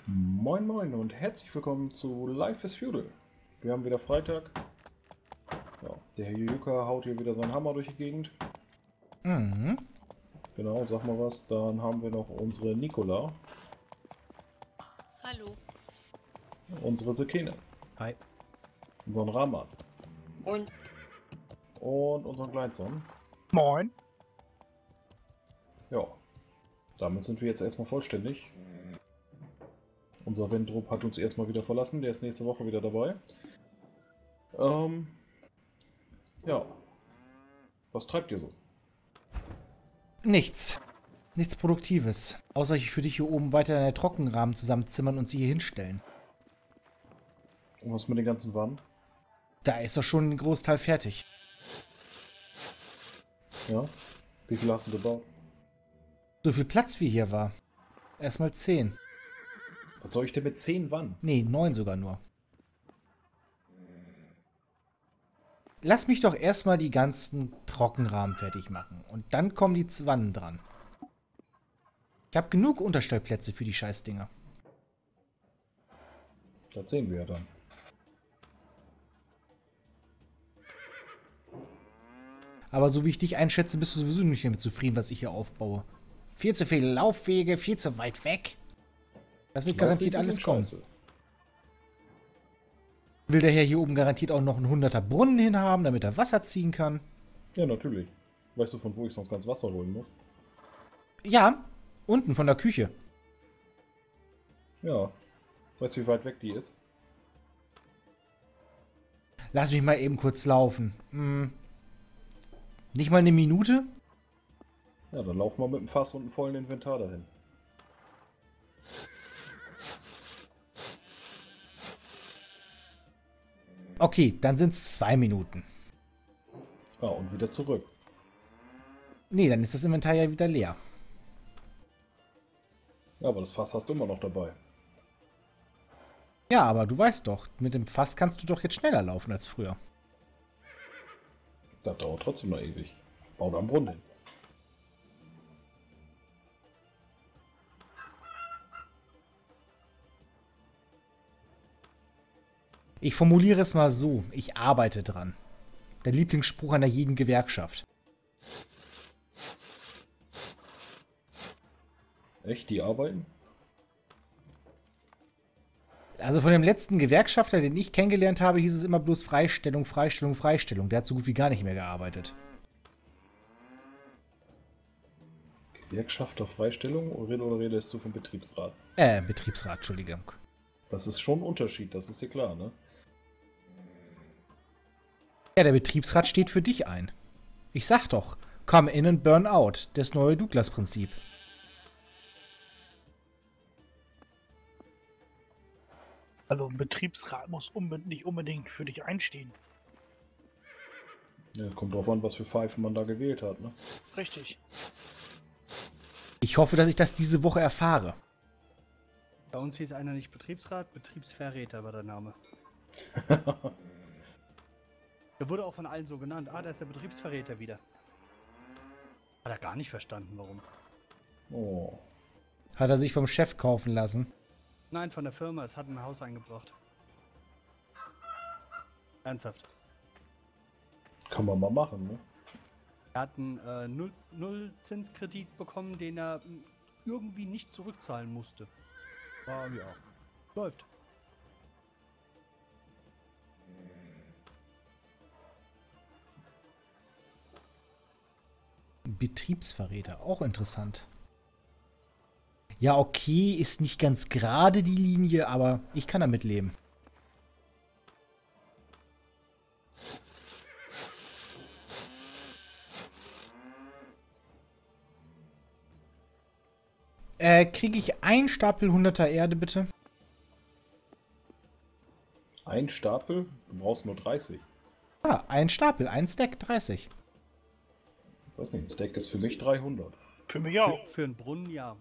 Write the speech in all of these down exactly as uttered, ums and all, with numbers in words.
Moin Moin und herzlich willkommen zu Life is Feudal. Wir haben wieder Freitag. Ja, der Herr Juka haut hier wieder seinen Hammer durch die Gegend. Mhm. Genau, sag mal was. Dann haben wir noch unsere Nicola. Hallo. Unsere Sekene. Hi. Unseren Rahman. Und Und unseren Kleinsohn. Moin. Ja, damit sind wir jetzt erstmal vollständig. Unser Wendrup hat uns erstmal wieder verlassen. Der ist nächste Woche wieder dabei. Ähm, ja. Was treibt ihr so? Nichts. Nichts Produktives. Außer ich für dich hier oben weiter deine Trockenrahmen zusammenzimmern und sie hier hinstellen. Und was mit den ganzen Wannen? Da ist doch schon ein Großteil fertig. Ja? Wie viel hast du gebaut? So viel Platz wie hier war. Erstmal zehn. Was soll ich denn mit zehn Wannen? Nee, neun sogar nur. Lass mich doch erstmal die ganzen Trockenrahmen fertig machen. Und dann kommen die Wannen dran. Ich habe genug Unterstellplätze für die Scheißdinger. Das sehen wir ja dann. Aber so wie ich dich einschätze, bist du sowieso nicht damit zufrieden, was ich hier aufbaue. Viel zu viele Laufwege, viel zu weit weg. Das wird garantiert alles kommen. Scheiße. Will der Herr hier oben garantiert auch noch einen hunderter Brunnen hinhaben, damit er Wasser ziehen kann? Ja, natürlich. Weißt du, von wo ich sonst ganz Wasser holen muss? Ja, unten von der Küche. Ja. Weißt du, wie weit weg die ist? Lass mich mal eben kurz laufen. Hm. Nicht mal eine Minute? Ja, dann laufen wir mit dem Fass und einem vollen Inventar dahin. Okay, dann sind es zwei Minuten. Ah, und wieder zurück. Nee, dann ist das Inventar ja wieder leer. Ja, aber das Fass hast du immer noch dabei. Ja, aber du weißt doch, mit dem Fass kannst du doch jetzt schneller laufen als früher. Das dauert trotzdem noch ewig. Bau da einen Brunnen hin. Ich formuliere es mal so, ich arbeite dran. Der Lieblingsspruch einer jeden Gewerkschaft. Echt? Die arbeiten? Also von dem letzten Gewerkschafter, den ich kennengelernt habe, hieß es immer bloß Freistellung, Freistellung, Freistellung. Der hat so gut wie gar nicht mehr gearbeitet. Gewerkschaft auf Freistellung oder oder redest du vom Betriebsrat? Äh, Betriebsrat, Entschuldigung. Das ist schon ein Unterschied, das ist dir klar, ne? Ja, der Betriebsrat steht für dich ein. Ich sag doch, come in and burn out, das neue Douglas-Prinzip. Also ein Betriebsrat muss unbedingt, nicht unbedingt für dich einstehen. Ja, kommt drauf an, was für Pfeife man da gewählt hat, ne? Richtig. Ich hoffe, dass ich das diese Woche erfahre. Bei uns hieß einer nicht Betriebsrat, Betriebsverräter war der Name. Der wurde auch von allen so genannt. Ah, da ist der Betriebsverräter wieder. Hat er gar nicht verstanden, warum. Oh. Hat er sich vom Chef kaufen lassen. Nein, von der Firma. Es hat ein Haus eingebracht. Ernsthaft. Kann man mal machen, ne? Er hat einen äh, Null- Null-Zinskredit bekommen, den er m, irgendwie nicht zurückzahlen musste. War ja. Läuft. Betriebsverräter, auch interessant. Ja, okay, ist nicht ganz gerade die Linie, aber ich kann damit leben. Äh, kriege ich einen Stapel hunderter Erde, bitte? Ein Stapel? Du brauchst nur dreißig. Ah, ein Stapel, ein Stack, dreißig. Ich weiß nicht, ein Stack ist für mich dreihundert. Für mich auch. Für, für einen Brunnen, ja.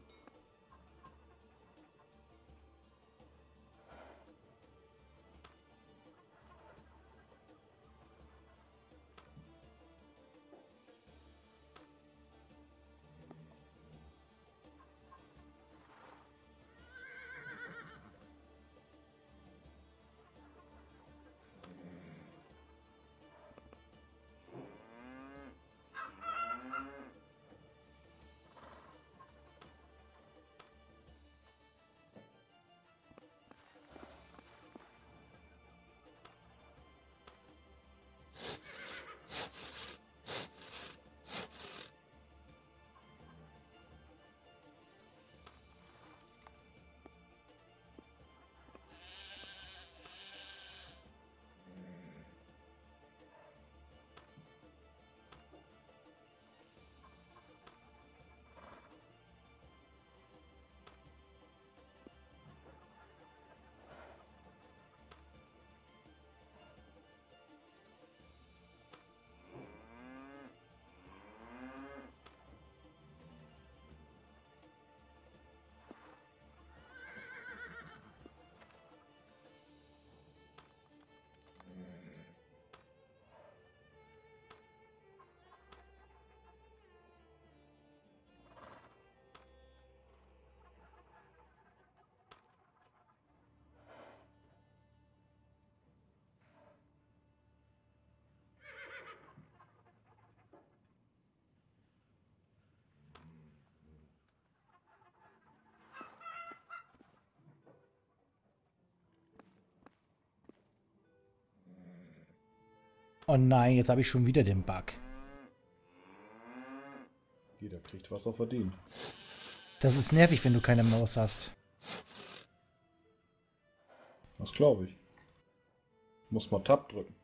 Oh nein, jetzt habe ich schon wieder den Bug. Jeder kriegt, was er verdient. Das ist nervig, wenn du keine Maus hast. Das glaube ich. Muss mal Tab drücken.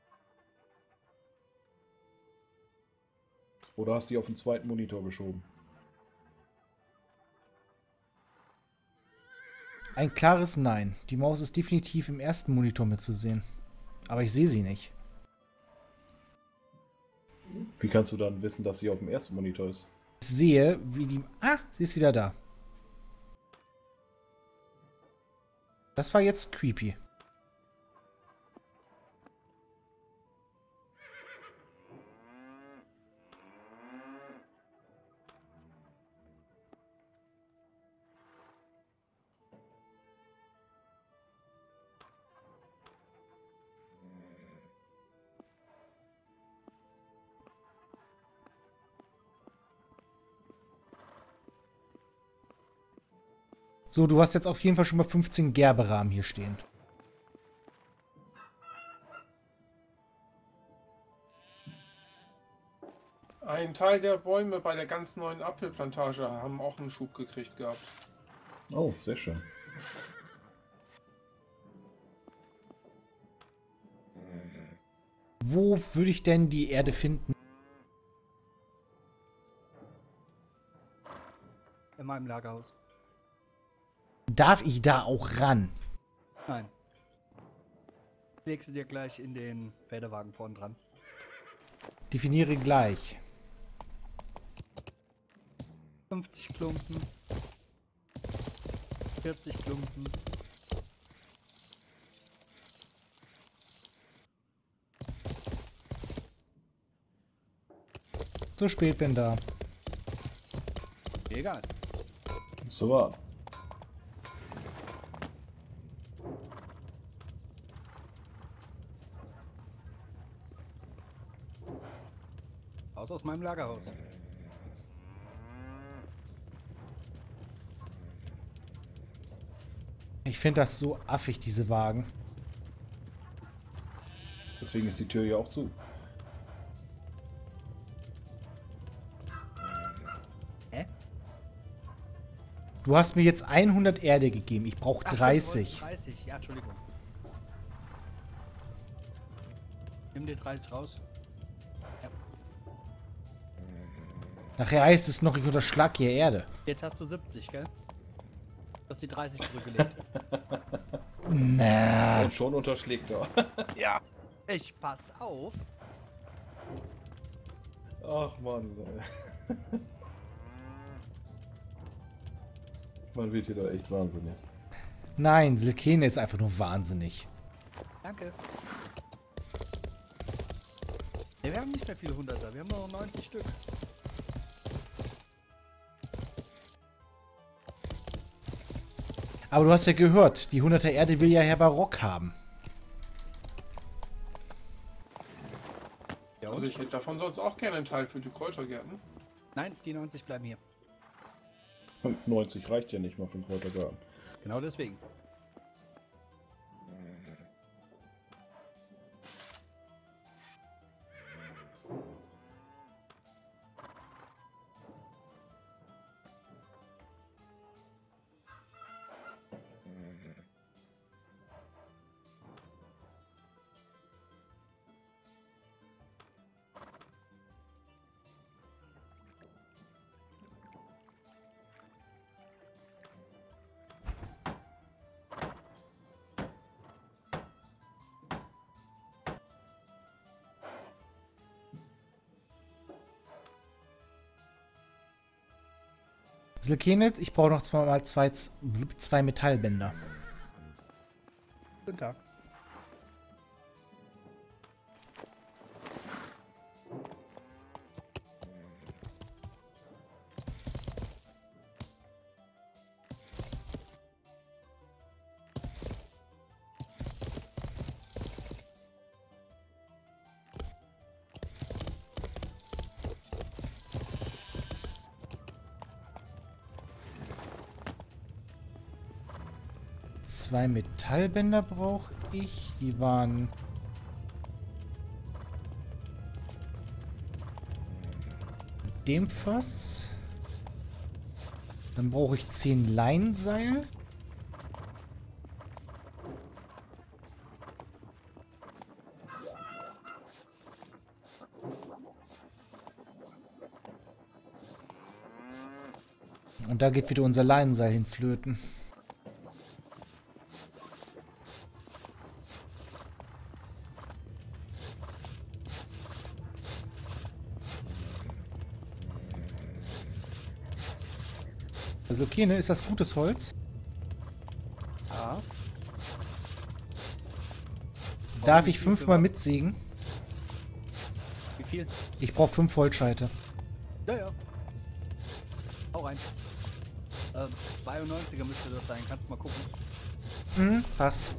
Oder hast du die auf den zweiten Monitor geschoben? Ein klares Nein. Die Maus ist definitiv im ersten Monitor mitzusehen. Aber ich sehe sie nicht. Wie kannst du dann wissen, dass sie auf dem ersten Monitor ist? Ich sehe, wie die... Ah, sie ist wieder da. Das war jetzt creepy. So, du hast jetzt auf jeden Fall schon mal fünfzehn Gerberahmen hier stehen. Ein Teil der Bäume bei der ganz neuen Apfelplantage haben auch einen Schub gekriegt gehabt. Oh, sehr schön. Wo würde ich denn die Erde finden? In meinem Lagerhaus. Darf ich da auch ran? Nein. Legst du dir gleich in den Pferdewagen vorn dran. Definiere gleich. fünfzig Klumpen. vierzig Klumpen. So spät bin da. Egal. So war. Raus aus meinem Lagerhaus. Ich finde das so affig, diese Wagen. Deswegen ist die Tür ja auch zu. Hä? Du hast mir jetzt hundert Erde gegeben. Ich brauche Ach, dreißig. du wolltest dreißig, ja, Entschuldigung. Nimm dir dreißig raus. Ja. Nachher heißt es noch, ich unterschlag hier Erde. Jetzt hast du siebzig, gell? Du hast die dreißig zurückgelegt. Na. Und schon unterschlägt er. Ja. Ich pass auf. Ach Mann. Ey. Man wird hier da echt wahnsinnig. Nein, Silkene ist einfach nur wahnsinnig. Danke. Ne, wir haben nicht mehr viele Hunderter. Wir haben nur noch neunzig Stück. Aber du hast ja gehört, die hunderter Erde will ja Herr Barock haben. Ja, Also ich hätte davon sonst auch gerne einen Teil für die Kräutergärten. Nein, die neunzig bleiben hier. Und neunzig reicht ja nicht mal für den Kräutergarten. Genau deswegen. Silkene, ich brauche noch zwei, mal zwei, zwei Metallbänder. Guten Tag. Zwei Metallbänder brauche ich. Die waren dem Fass. Dann brauche ich zehn Leinseil. Und da geht wieder unser Leinenseil hinflöten. Also okay, ne? Ist das gutes Holz? Ja. Darf wie ich viel fünfmal für was? mitsägen? Wie viel? Ich brauche fünf Holzscheite. Ja, ja. Hau rein. Ähm, zweiundneunziger müsste das sein. Kannst mal gucken. Mhm, passt.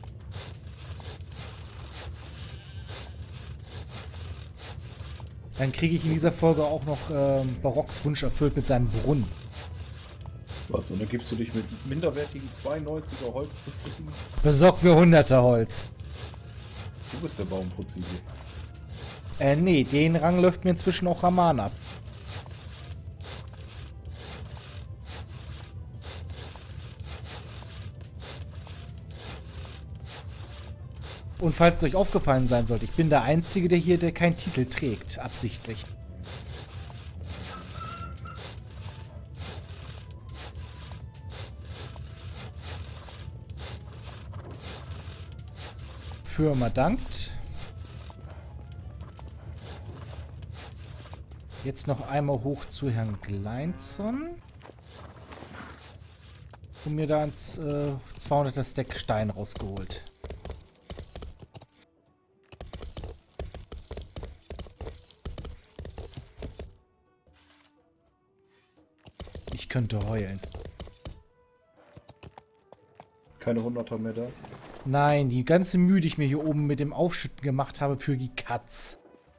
Dann kriege ich in dieser Folge auch noch ähm, Barocks Wunsch erfüllt mit seinem Brunnen. Was, und dann gibst du dich mit minderwertigen zweiundneunziger Holz zufrieden? Besorg mir hunderter Holz. Du bist der Baumfuzzi hier. Äh, nee, den Rang läuft mir inzwischen auch Raman ab. Und falls es euch aufgefallen sein sollte, ich bin der Einzige, der hier der keinen Titel trägt, absichtlich. Firma dankt. Jetzt noch einmal hoch zu Herrn Gleinson. Und mir da ins äh, zweihunderter Stack Stein rausgeholt. Ich könnte heulen. Keine hunderter mehr da. Nein, die ganze Mühe, die ich mir hier oben mit dem Aufschütten gemacht habe für die Katz.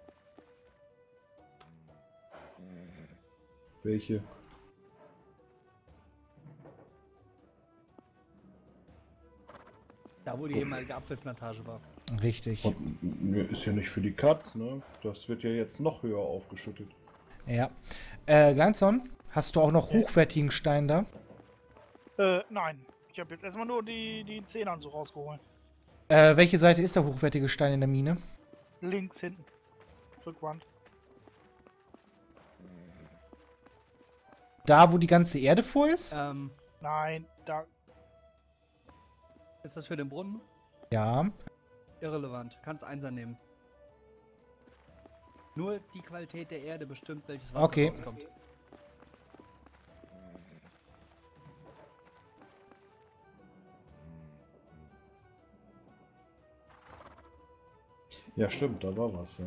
Welche? Da, wo die ehemalige Apfelplantage war. Richtig. Und, ne, ist ja nicht für die Katz, ne? Das wird ja jetzt noch höher aufgeschüttet. Ja. Äh, Gleinson, hast du auch noch hochwertigen Stein da? Äh, nein. Ich habe jetzt erstmal nur die, die Zehnern so rausgeholt. Äh, welche Seite ist der hochwertige Stein in der Mine? Links hinten. Rückwand. Da, wo die ganze Erde vor ist? Ähm, Nein, da. ist das für den Brunnen? Ja. Irrelevant. Kannst Einser nehmen. Nur die Qualität der Erde bestimmt, welches Wasser Okay. rauskommt. Ja, stimmt, da war was, ja.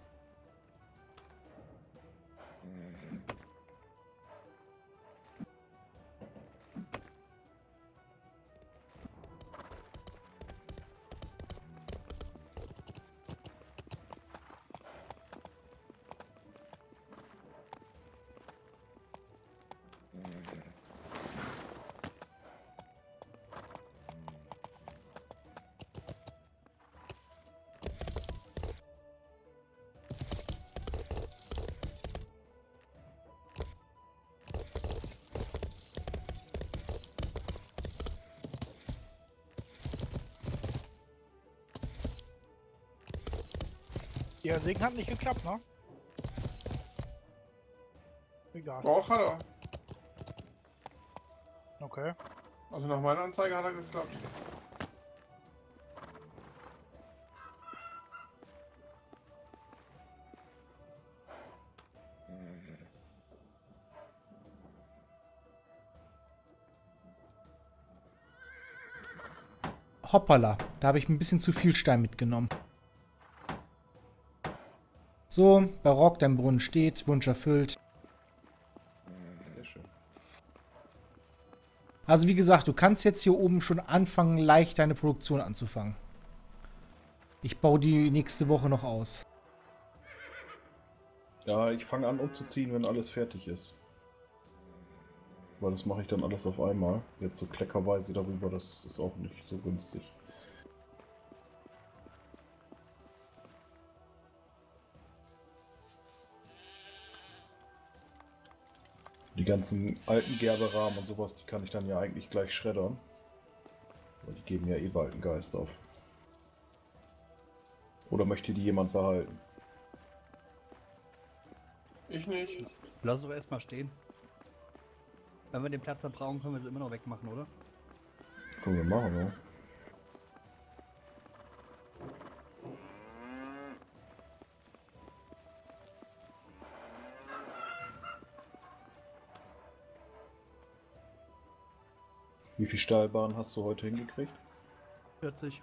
Der Segen hat nicht geklappt, ne? Egal. Doch, hat er. Okay. Also nach meiner Anzeige hat er geklappt. Hoppala. Da habe ich ein bisschen zu viel Stein mitgenommen. So, Barock, dein Brunnen steht, Wunsch erfüllt. Sehr schön. Also wie gesagt, du kannst jetzt hier oben schon anfangen, leicht deine Produktion anzufangen. Ich baue die nächste Woche noch aus. Ja, ich fange an umzuziehen, wenn alles fertig ist. Weil das mache ich dann alles auf einmal. Jetzt so kleckerweise darüber, das ist auch nicht so günstig. ganzen alten Gerberahmen und sowas, die kann ich dann ja eigentlich gleich schreddern. Weil die geben ja eh bald einen Geist auf. Oder möchte die jemand behalten? Ich nicht. Lass es doch erstmal stehen. Wenn wir den Platz dann brauchen, können wir sie immer noch wegmachen, oder? Können wir machen, ja. Wie viel Stahlbahn hast du heute hingekriegt? vierzig.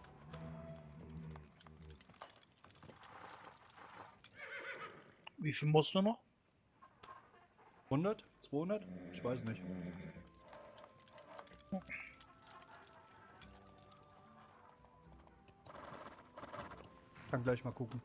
Wie viel musst du noch? hundert? zweihundert? Ich weiß nicht. Kann gleich mal gucken.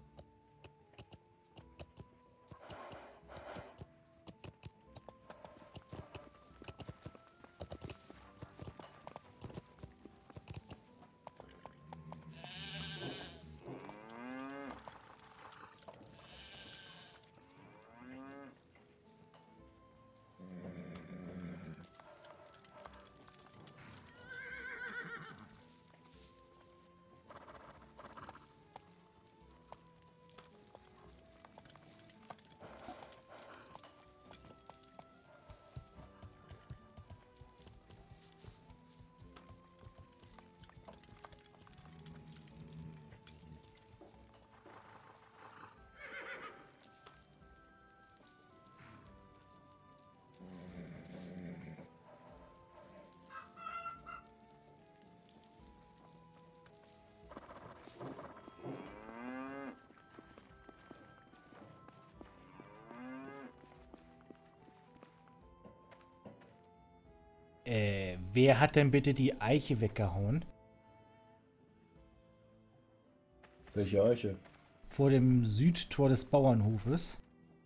Äh, wer hat denn bitte die Eiche weggehauen? Welche Eiche? Vor dem Südtor des Bauernhofes.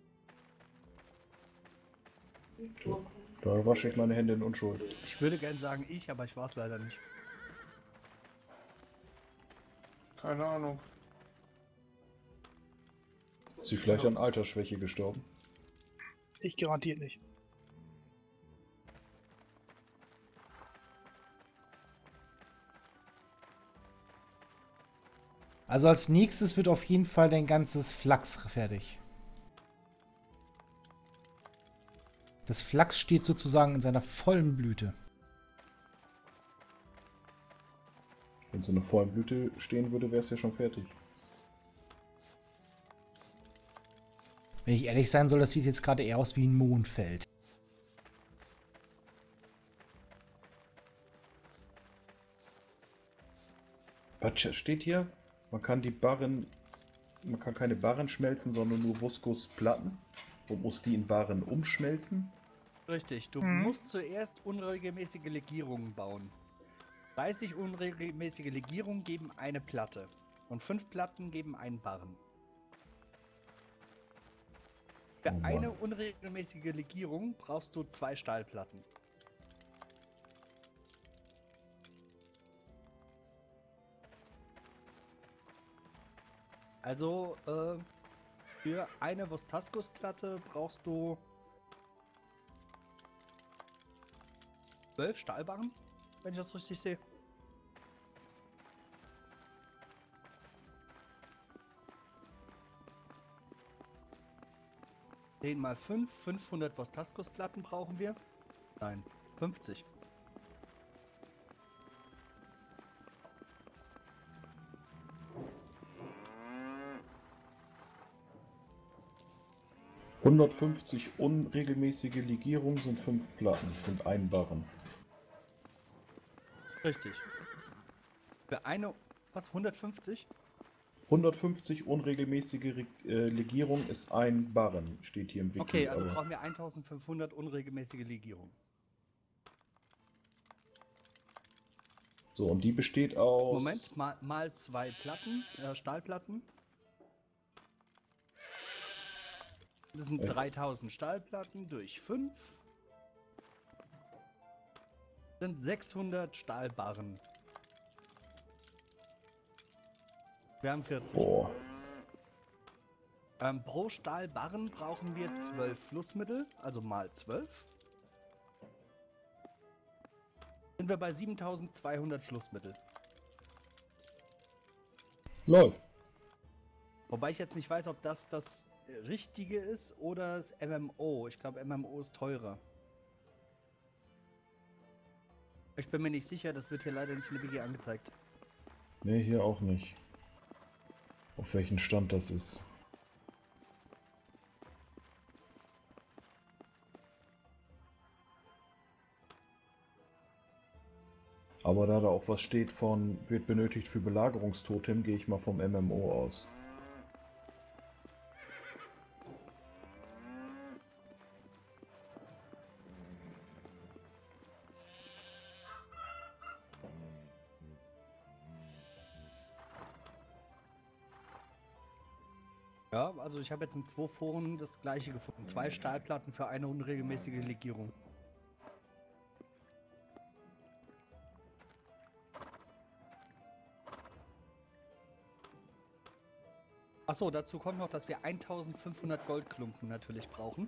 Da wasche ich meine Hände in Unschuld. Ich würde gern sagen ich, aber ich war es leider nicht. Keine Ahnung. Ist sie vielleicht an Altersschwäche gestorben? Ich garantiert nicht. Also als nächstes wird auf jeden Fall dein ganzes Flachs fertig. Das Flachs steht sozusagen in seiner vollen Blüte. Wenn so eine vollen Blüte stehen würde, wäre es ja schon fertig. Wenn ich ehrlich sein soll, das sieht jetzt gerade eher aus wie ein Mondfeld. Was steht hier? Man kann die Barren, man kann keine Barren schmelzen, sondern nur Vuskusplatten. Und muss die in Barren umschmelzen? Richtig, du Mhm. musst zuerst unregelmäßige Legierungen bauen. dreißig unregelmäßige Legierungen geben eine Platte. Und fünf Platten geben einen Barren. Für Oh Mann. eine unregelmäßige Legierung brauchst du zwei Stahlplatten. Also, äh, für eine Vostaskus-Platte brauchst du zwölf Stahlbarren, wenn ich das richtig sehe. zehn mal fünf, fünfhundert Vostaskus-Platten brauchen wir. Nein, fünfzig. hundertfünfzig unregelmäßige Legierungen sind fünf Platten, sind ein Barren. Richtig. Für eine, was, hundertfünfzig? hundertfünfzig unregelmäßige Re äh, Legierung ist ein Barren, steht hier im Wiki. Okay, also aber- brauchen wir eintausendfünfhundert unregelmäßige Legierungen. So, und die besteht aus... Moment, mal, mal zwei Platten, äh, Stahlplatten. Das sind Äh. dreitausend Stahlplatten durch fünf. Sind sechshundert Stahlbarren. Wir haben vierzig. Boah. Ähm, pro Stahlbarren brauchen wir zwölf Flussmittel, also mal zwölf. Sind wir bei siebentausendzweihundert Flussmittel. Läuft. Wobei ich jetzt nicht weiß, ob das das Richtige ist oder das M M O. Ich glaube, M M O ist teurer. Ich bin mir nicht sicher, das wird hier leider nicht in der W G angezeigt. Ne, hier auch nicht. Auf welchen Stand das ist. Aber da da auch was steht von, wird benötigt für Belagerungstotem, gehe ich mal vom M M O aus. Ja, also ich habe jetzt in zwei Foren das gleiche gefunden. Zwei Stahlplatten für eine unregelmäßige Legierung. Achso, dazu kommt noch, dass wir eintausendfünfhundert Goldklumpen natürlich brauchen.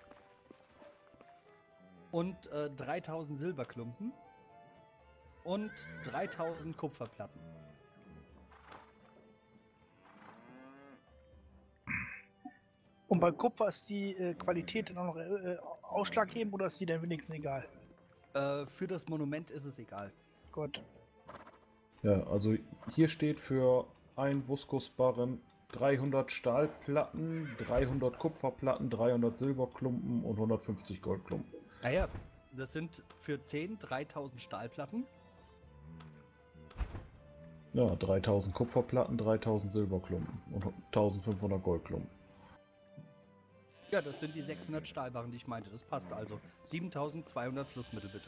Und äh, dreitausend Silberklumpen. Und dreitausend Kupferplatten. Und bei Kupfer ist die äh, Qualität dann auch noch äh, ausschlaggebend oder ist die dann wenigstens egal? Äh, für das Monument ist es egal. Gut. Ja, also hier steht für ein Vuskusbarren dreihundert Stahlplatten, dreihundert Kupferplatten, dreihundert Silberklumpen und hundertfünfzig Goldklumpen. Naja, das sind für zehn dreitausend Stahlplatten. Ja, dreitausend Kupferplatten, dreitausend Silberklumpen und eintausendfünfhundert Goldklumpen. Ja, das sind die sechshundert Stahlbarren, die ich meinte. Das passt also. siebentausendzweihundert Flussmittel, bitte.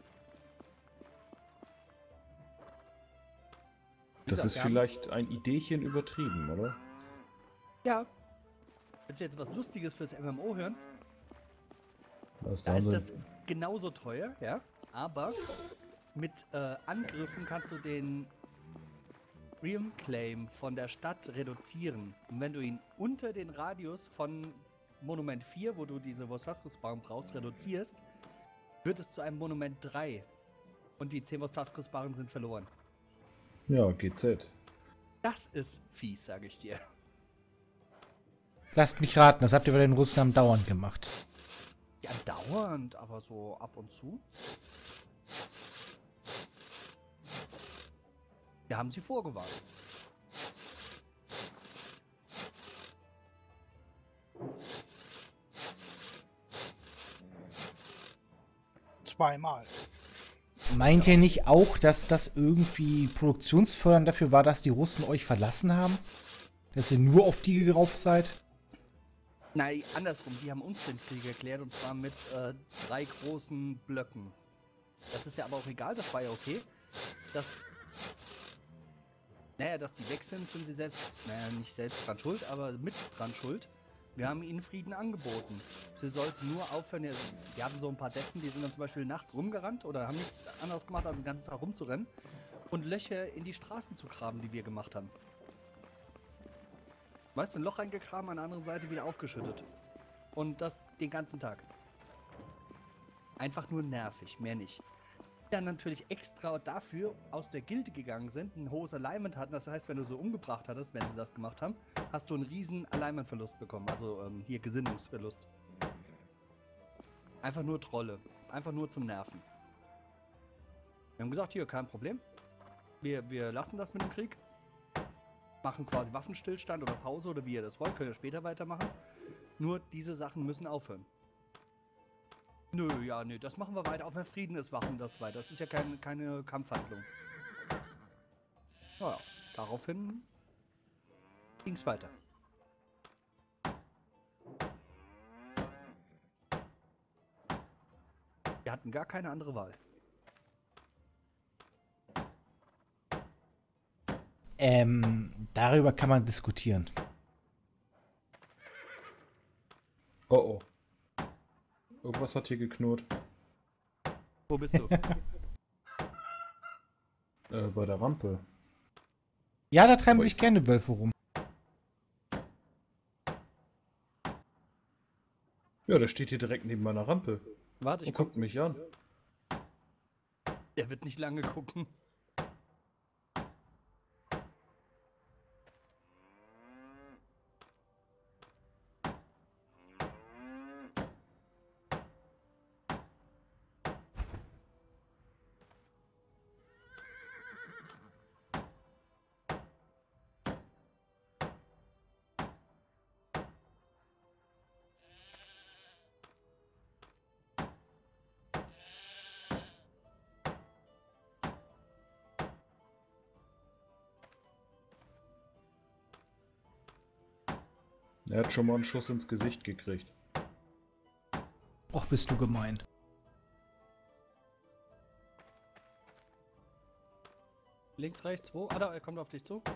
Das Ja, ist wir haben- vielleicht ein Ideechen übertrieben, oder? Ja. Willst du jetzt was Lustiges fürs M M O hören? Was Da da ist sind- das genauso teuer, ja. Aber mit äh, Angriffen kannst du den Realm Claim von der Stadt reduzieren. Und wenn du ihn unter den Radius von Monument vier, wo du diese Vosaskus-Barren brauchst, reduzierst, wird es zu einem Monument drei. Und die zehn Vosaskus-Barren sind verloren. Ja, G Z. Das ist fies, sage ich dir. Lasst mich raten, das habt ihr bei den Russen dauernd gemacht. Ja, dauernd, aber so ab und zu. Wir haben sie vorgewarnt. Zweimal. Meint ihr nicht auch, dass das irgendwie produktionsfördernd dafür war, dass die Russen euch verlassen haben? Dass ihr nur auf die drauf seid? Nein, andersrum, die haben uns den Krieg erklärt und zwar mit äh, drei großen Blöcken. Das ist ja aber auch egal, das war ja okay. Das. Naja, dass die weg sind, sind sie selbst, naja, nicht selbst dran schuld, aber mit dran schuld. Wir haben ihnen Frieden angeboten. Sie sollten nur aufhören, ja, die hatten so ein paar Deppen, die sind dann zum Beispiel nachts rumgerannt oder haben nichts anderes gemacht, als den ganzen Tag rumzurennen und Löcher in die Straßen zu graben, die wir gemacht haben. Weißt du, ein Loch reingegraben, an der anderen Seite wieder aufgeschüttet. Und das den ganzen Tag. Einfach nur nervig, mehr nicht. Dann natürlich extra dafür aus der Gilde gegangen sind, ein hohes Alignment hatten. Das heißt, wenn du so umgebracht hattest, wenn sie das gemacht haben, hast du einen riesen Alignment-Verlust bekommen. Also ähm, hier Gesinnungsverlust. Einfach nur Trolle. Einfach nur zum Nerven. Wir haben gesagt, hier, kein Problem. Wir, wir lassen das mit dem Krieg. Machen quasi Waffenstillstand oder Pause oder wie ihr das wollt. Könnt ihr später weitermachen. Nur diese Sachen müssen aufhören. Nö, ja, nö, das machen wir weiter. Auch wenn Frieden ist, machen das weiter. Das ist ja kein, keine Kampfhandlung. Naja, daraufhin ging es weiter. Wir hatten gar keine andere Wahl. Ähm, darüber kann man diskutieren. Oh oh. Irgendwas hat hier geknurrt. Wo bist du? Äh, bei der Rampe. Ja, da treiben Aber sich ich- gerne Wölfe rum. Ja, der steht hier direkt neben meiner Rampe Warte, ich und guckt guck. mich an. Der wird nicht lange gucken. Er hat schon mal einen Schuss ins Gesicht gekriegt. Och, bist du gemein. Links, rechts, wo? Ah, da, er kommt auf dich zu.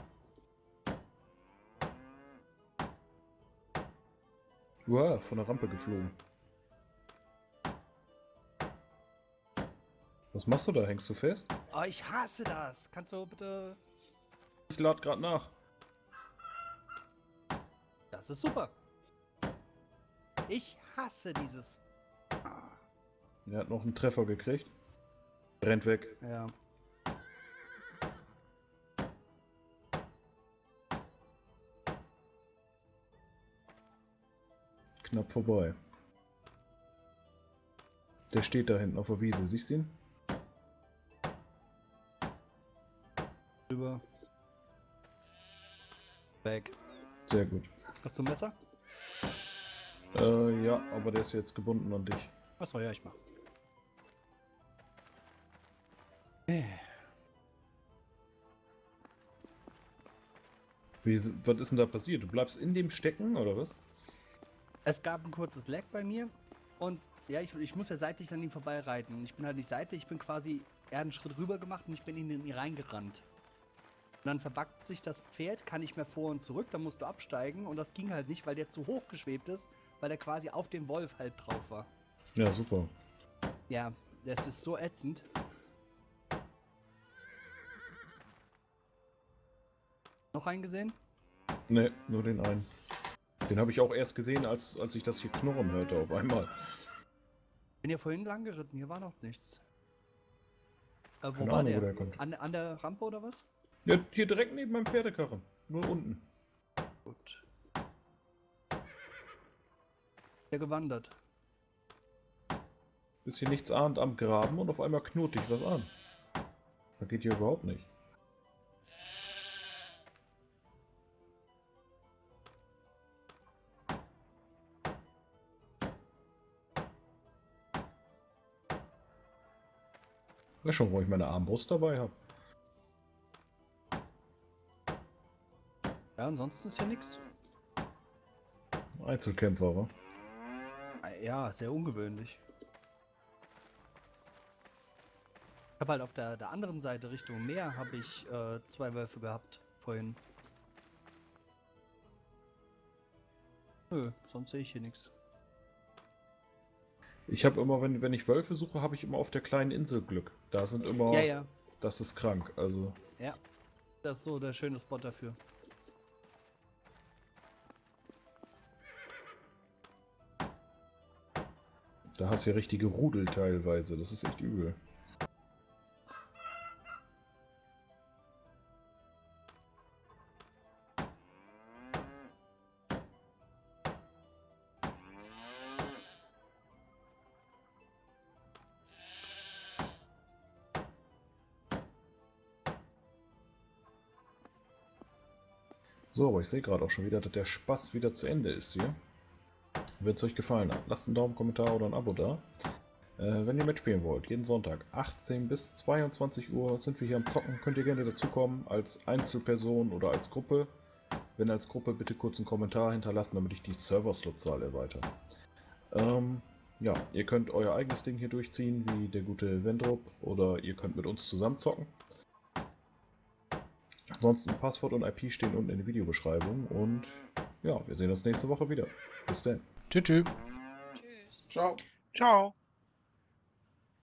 Uah, von der Rampe geflogen. Was machst du da? Hängst du fest? Oh, ich hasse das. Kannst du bitte... Ich lade gerade nach. Das ist super. Ich hasse dieses... Ah, Er hat noch einen Treffer gekriegt. Rennt weg. ja. Knapp vorbei. Der steht da hinten auf der Wiese. Siehst du ihn? Rüber. Weg. Sehr gut. Hast du ein Messer? Äh, ja, aber der ist jetzt gebunden an dich. Achso, ja, ich mach. Wie, was ist denn da passiert? Du bleibst in dem stecken, oder was? Es gab ein kurzes Lag bei mir und ja, ich, ich muss ja seitlich an ihm vorbeireiten. Und ich bin halt nicht seitlich, ich bin quasi, er hat einen Schritt rüber gemacht und ich bin in ihn reingerannt. Und dann verbackt sich das Pferd, kann nicht mehr vor und zurück, dann musst du absteigen und das ging halt nicht, weil der zu hoch geschwebt ist, weil der quasi auf dem Wolf halb drauf war. Ja, super. Ja, das ist so ätzend. Noch einen gesehen? Ne, nur den einen. Den habe ich auch erst gesehen, als, als ich das hier knurren hörte auf einmal. Bin ja vorhin lang geritten, hier war noch nichts. Äh, wo Keine war Ahnung, der? wo der kommt. An, an der Rampe oder was? Ja, hier direkt neben meinem Pferdekarren. Nur unten. Gut. Der gewandert. Ist hier nichts ahnt am Graben und auf einmal knurrt dich was an. Das geht hier überhaupt nicht. Ja, schon, wo ich meine Armbrust dabei habe. Ja, ansonsten ist hier nichts. Einzelkämpfer, wa? Ja, sehr ungewöhnlich. Ich habe halt auf der, der anderen Seite Richtung Meer habe ich äh, zwei Wölfe gehabt vorhin. Nö, sonst sehe ich hier nichts. Ich habe immer, wenn, wenn ich Wölfe suche, habe ich immer auf der kleinen Insel Glück. Da sind immer... Ja, ja. Das ist krank, also... Ja. Das ist so der schöne Spot dafür. Da hast du ja richtige Rudel teilweise. Das ist echt übel. So, aber ich sehe gerade auch schon wieder, dass der Spaß wieder zu Ende ist hier. Wenn es euch gefallen hat, lasst einen Daumen, Kommentar oder ein Abo da. Äh, wenn ihr mitspielen wollt, jeden Sonntag achtzehn bis zweiundzwanzig Uhr sind wir hier am Zocken. Könnt ihr gerne dazukommen, als Einzelperson oder als Gruppe. Wenn als Gruppe, bitte kurz einen Kommentar hinterlassen, damit ich die Server-Slot-Zahl erweitere. Ähm, ja, ihr könnt euer eigenes Ding hier durchziehen, wie der gute Vendrop, oder ihr könnt mit uns zusammen zocken. Ansonsten Passwort und I P stehen unten in der Videobeschreibung und ja, wir sehen uns nächste Woche wieder. Bis dann. Tschüss. tschüss. Ciao. Ciao.